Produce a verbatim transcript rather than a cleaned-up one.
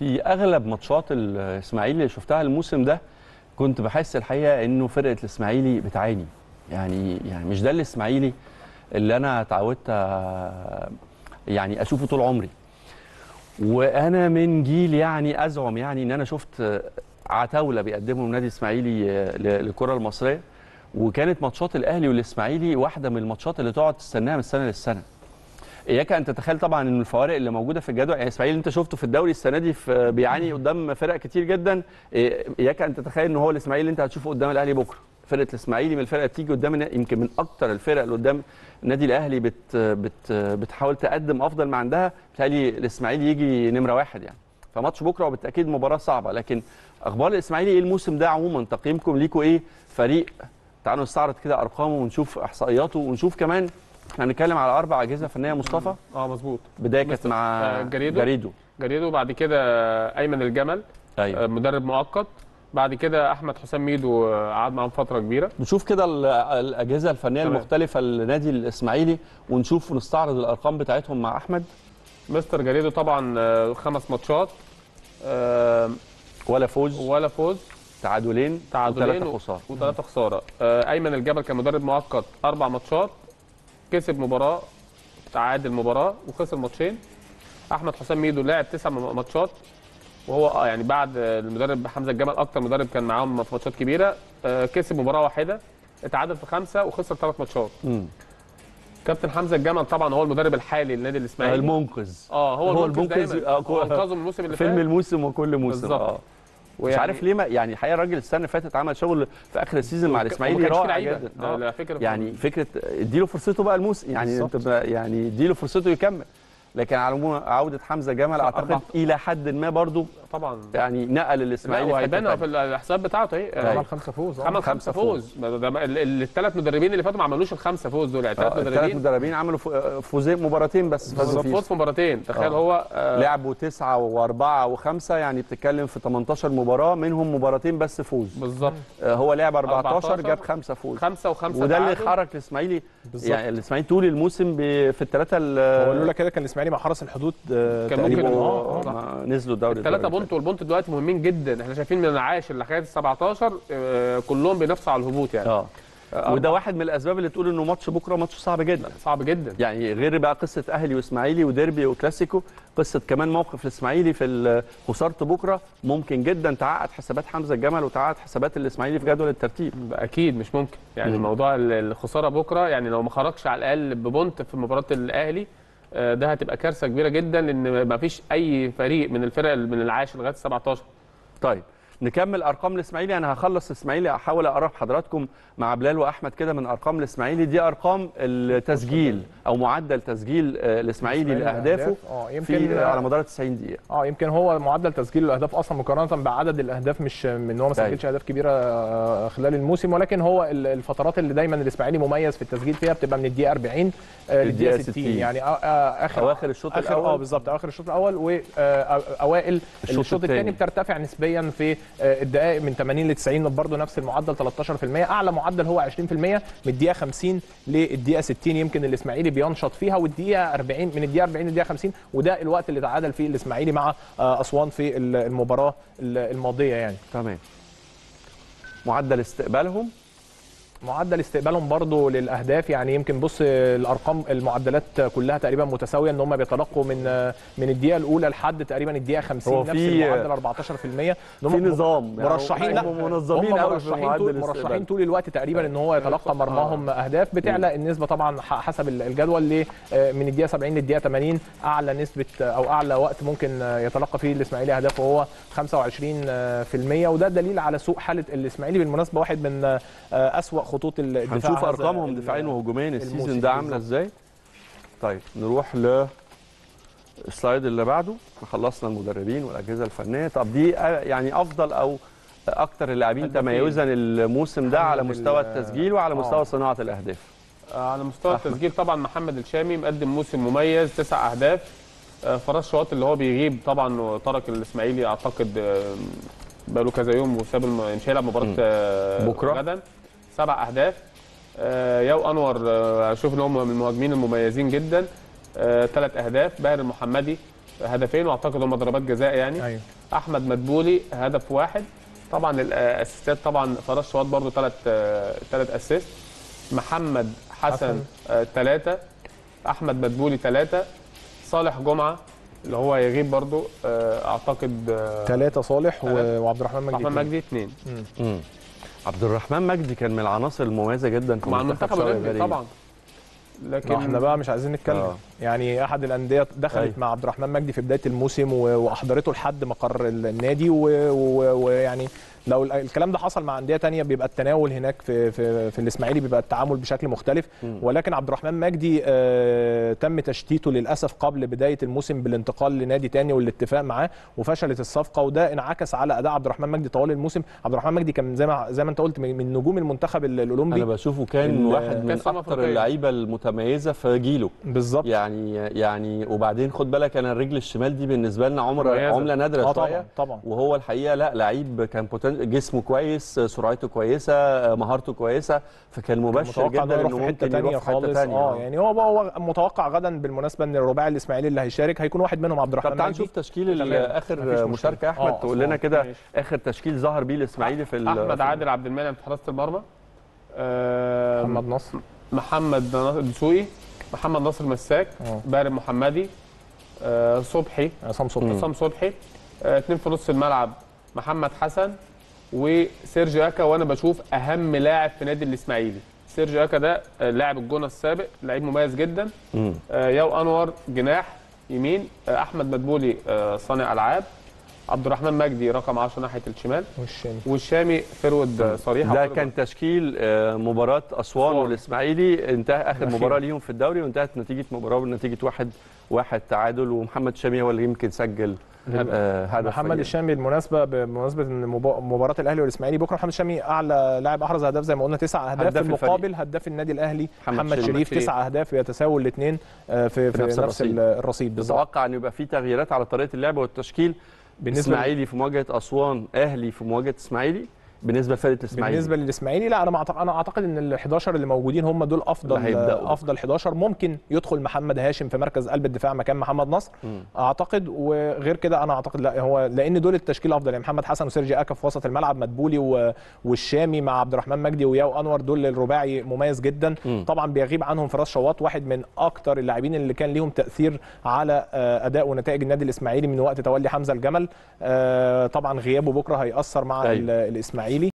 في اغلب ماتشات الاسماعيلي اللي شفتها الموسم ده كنت بحس الحقيقه انه فرقه الاسماعيلي بتعاني. يعني يعني مش ده الاسماعيلي اللي انا اتعودت يعني اشوفه طول عمري. وانا من جيل يعني ازعم يعني ان انا شفت عتاوله بيقدمهم نادي الاسماعيلي للكره المصريه، وكانت ماتشات الاهلي والاسماعيلي واحده من الماتشات اللي تقعد تستناها من سنه للسنه. اياك ان تتخيل طبعا ان الفوارق اللي موجوده في الجدول، يعني الاسماعيلي انت شفته في الدوري السنه دي في بيعاني قدام فرق كتير جدا، اياك ان تتخيل ان هو الاسماعيلي اللي انت هتشوفه قدام الاهلي بكره. فرقه الاسماعيلي من الفرق اللي بتيجي قدام، يمكن من اكتر الفرق اللي قدام النادي الاهلي بت بت بتحاول تقدم افضل ما عندها. بالتالي الاسماعيلي يجي نمره واحد يعني. فماتش بكره وبالتاكيد مباراه صعبه، لكن اخبار الاسماعيلي ايه الموسم ده عموما؟ تقييمكم ليكوا ايه؟ فريق تعالوا نستعرض كده ارقامه ونشوف احصائياته ونشوف كمان. احنا هنتكلم على اربع اجهزه فنيه مصطفى. اه مظبوط. بدايه كانت مع جريدو جريدو جريدو بعد كده ايمن الجمل. أيوة. مدرب مؤقت. بعد كده احمد حسام ميدو قعد معاهم فتره كبيره. نشوف كده الاجهزه الفنيه تمام. المختلفه للنادي الاسماعيلي ونشوف ونستعرض الارقام بتاعتهم مع احمد. مستر جريدو طبعا خمس ماتشات ولا فوز ولا فوز تعادلين تعادلين وثلاثه خساره وثلاثه خساره. ايمن الجبل كان مدرب مؤقت اربع ماتشات، كسب مباراه، تعادل مباراه وخسر ماتشين. احمد حسام ميدو لعب تسع ماتشات، وهو يعني بعد المدرب حمزه الجمل اكتر مدرب كان معاهم في ماتشات كبيره. كسب مباراه واحده، اتعادل في خمسه وخسر ثلاث ماتشات. امم كابتن حمزه الجمل طبعا هو المدرب الحالي للنادي الاسماعيلي، المنقذ. اه هو, هو المنقذ هو انقذه من الموسم اللي فات، فيلم الموسم وكل موسم. اه مش عارف ليه ما يعني الحقيقه الراجل السنه اللي فاتت عمل شغل في اخر السيزون مع الاسماعيلي رائع جدا. آه. فكرة يعني فكره اديله فرصته بقى الموسم، يعني انت يعني اديله فرصته يكمل. لكن على العموم عوده حمزه جمل اعتقد أربعة. الى حد ما برضو طبعا يعني نقل الاسماعيلي وهيبان في الحساب بتاعته اهي عمل خمسه فوز عمل خمسه فوز. الثلاث مدربين اللي فاتوا ما عملوش الخمسه فوز دول، يعني ثلاث مدربين الثلاث مدربين عملوا فوزين مباراتين بس فازوا فيه فوز في مباراتين. تخيل آه. هو آه لعبوا تسعه واربعه وخمسه، يعني بتتكلم في ثمانية عشر مباراه منهم مباراتين بس فوز بالظبط. آه هو لعب أربعتاشر جاب خمسه فوز خمسه وخمسه وده اللي حرك الاسماعيلي. يعني الاسماعيلي طول الموسم في الثلاثه هو لولا كده كان الاسماعيلي مع حرس الحدود كان ممكن اه اه نزلوا الدوري. الثلاثه بونت والبونت دلوقتي مهمين جدا. احنا شايفين من العاشر لغايه ال سبعتاشر آه كلهم بينافسوا على الهبوط يعني. اه وده واحد من الاسباب اللي تقول انه ماتش بكره ماتش صعب جدا. صعب جدا يعني غير بقى قصه اهلي واسماعيلي وديربي وكلاسيكو، قصه كمان موقف الاسماعيلي في خساره بكره ممكن جدا تعقد حسابات حمزه الجمل وتعقد حسابات الاسماعيلي في جدول الترتيب. اكيد مش ممكن يعني م. موضوع الخساره بكره، يعني لو ما خرجش على الاقل ببونت في مباراه الاهلي ده هتبقى كارثه كبيره جدا، لان ما فيش اي فريق من الفرق من العاشر لغايه سبعتاشر. طيب نكمل ارقام الاسماعيلي. انا هخلص الاسماعيلي احاول اقرب حضراتكم مع بلال واحمد كده من ارقام الاسماعيلي. دي ارقام التسجيل او معدل تسجيل الاسماعيلي لاهدافه اه يمكن على مدار تسعين دقيقه. اه يمكن هو معدل تسجيل الاهداف اصلا مقارنه بعدد الاهداف، مش من هو ما سجلش اهداف كبيره خلال الموسم، ولكن هو الفترات اللي دايما الاسماعيلي مميز في التسجيل فيها بتبقى من الدقيقه أربعين للدقيقه ستين، يعني اخر اواخر الشوط الاول. اه بالظبط اواخر الشوط الاول واوائل الشوط الثاني بترتفع نسبيا في الدقائق من ثمانين ل تسعين برضه نفس المعدل تلتاشر في المية. اعلى معدل هو عشرين في المية من الدقيقه خمسين للدقيقه ستين يمكن الاسماعيلي بينشط فيها، والدقيقه أربعين من الدقيقه أربعين للدقيقه خمسين، وده الوقت اللي تعادل فيه الاسماعيلي مع اسوان في المباراه الماضيه يعني. تمام. معدل استقبالهم معدل استقبالهم برضو للاهداف، يعني يمكن بص الارقام المعدلات كلها تقريبا متساويه، ان هم بيتلقوا من من الدقيقه الاولى لحد تقريبا الدقيقه خمسين نفس المعدل أربعتاشر في المية. في نظام مرشحين يعني لا منظمين قوي في معدل مرشحين طول الوقت تقريبا ان هو يتلقى مرماهم اهداف. بتعلى النسبه طبعا حسب الجدول ل من الدقيقه سبعين للدقيقه ثمانين. اعلى نسبه او اعلى وقت ممكن يتلقى فيه الاسماعيلي اهداف وهو خمسة وعشرين في المية، وده دليل على سوء حاله الاسماعيلي. بالمناسبه واحد من اسوأ خطوط الدفاع. هنشوف ارقامهم دفاعيا وهجوميا السيزون ده عامله ازاي. طيب نروح للسلايد اللي بعده. خلصنا المدربين والاجهزه الفنيه. طب دي يعني افضل او اكثر اللاعبين تميزا الموسم ده على مستوى التسجيل وعلى مستوى آه. صناعه الاهداف. على مستوى التسجيل طبعا محمد الشامي مقدم موسم مميز، تسع اهداف. فراس شواط اللي هو بيغيب طبعا وترك الاسماعيلي اعتقد بقاله كذا يوم وساب مش هيلعب مباراه بكره غدا. سبع اهداف. آه ياو انور اشوف آه ان هم من المهاجمين المميزين جدا. ثلاث آه اهداف. باهر المحمدي هدفين واعتقد هم ضربات جزاء يعني. ايوه. احمد مدبولي هدف واحد. طبعا الاسيستات طبعا فراس شواط برده ثلاث ثلاث اسيست. محمد حسن ثلاثه. احمد مدبولي ثلاثه. صالح جمعه اللي هو يغيب برضو اعتقد ثلاثة صالح وعبد الرحمن مجدي. عبد الرحمن مجدي اثنين. امم عبد الرحمن مجدي كان من العناصر المميزه جدا مع المنتخب الاولمبي طبعا. لكن احنا بقى مش عايزين نتكلم آه. يعني احد الانديه دخلت أي. مع عبد الرحمن مجدي في بدايه الموسم واحضرته لحد مقر النادي ويعني لو الكلام ده حصل مع انديه ثانيه بيبقى التناول هناك في في, في الاسماعيلي بيبقى التعامل بشكل مختلف. م. ولكن عبد الرحمن مجدي آه تم تشتيته للاسف قبل بدايه الموسم بالانتقال لنادي ثاني والاتفاق معاه وفشلت الصفقه وده انعكس على اداء عبد الرحمن مجدي طوال الموسم. عبد الرحمن مجدي كان زي ما زي ما انت قلت من نجوم المنتخب الاولمبي. انا بشوفه كان واحد من اكثر اللعيبه المتميزه في جيله بالظبط. يعني يعني وبعدين خد بالك انا الرجل الشمال دي بالنسبه لنا عمره عمله نادره آه شويه. طبعا طبعا. وهو الحقيقه لا لعيب كان جسمه كويس، سرعته كويسه، مهارته كويسه، فكان مبشر جدا انه ممكن ممكن يروح في حته ثانيه. اه يعني هو هو متوقع غدا بالمناسبه ان الرباعي الاسماعيلي اللي هيشارك هيكون واحد منهم عبد الرحمن. طب تعال نشوف تشكيل اخر مشاركه احمد آه تقول لنا كده اخر تشكيل ظهر بيه الاسماعيلي في احمد عادل عبد المنعم في حراسه المرمى. آه محمد نصر محمد دسوقي محمد ناصر مساك أوه. بارم محمدي آه صبحي عصام صبحي عصام صبحي آه اثنين في نص الملعب محمد حسن وسيرجيو اكا. وانا بشوف اهم لاعب في نادي الاسماعيلي سيرجيو اكا ده لاعب الجونه السابق لعيب مميز جدا. آه ياو انور جناح يمين. آه احمد مدبولي آه صانع العاب. عبد الرحمن مجدي رقم عشرة ناحيه الشمال والشامي والشامي فرود صريح. ده كان تشكيل مباراه اسوان والاسماعيلي انتهى اخر مباراه ليهم في الدوري وانتهت نتيجه مباراه بنتيجه واحد واحد تعادل ومحمد شامي هو اللي يمكن سجل هدف. محمد الشامي بالمناسبه بمناسبه ان مباراه الاهلي والاسماعيلي بكره محمد الشامي اعلى لاعب احرز اهداف زي ما قلنا تسع اهداف في المقابل هداف النادي الاهلي محمد شريف تسع اهداف بيتساووا الاثنين في, في, في نفس, نفس الرصيد. تتوقع ان يبقى في تغييرات على طريقه اللعب والتشكيل بالنسبه اسماعيلي في مواجهه اسوان، اهلي في مواجهه اسماعيلي بالنسبه لفرقه الاسماعيلي؟ بالنسبه للاسماعيلي لا انا انا اعتقد ان ال الحداشر اللي موجودين هم دول افضل افضل حداشر. ممكن يدخل محمد هاشم في مركز قلب الدفاع مكان محمد نصر م. اعتقد. وغير كده انا اعتقد لا هو لان دول التشكيل افضل يعني محمد حسن وسيرجي اكا في وسط الملعب مدبولي والشامي مع عبد الرحمن مجدي وياو انور دول الرباعي مميز جدا. م. طبعا بيغيب عنهم فراس شواط واحد من اكتر اللاعبين اللي كان ليهم تاثير على اداء ونتائج النادي الاسماعيلي من وقت تولي حمزه الجمل. طبعا غيابه بكره هيأثر مع أيوة. الاسماعيلي.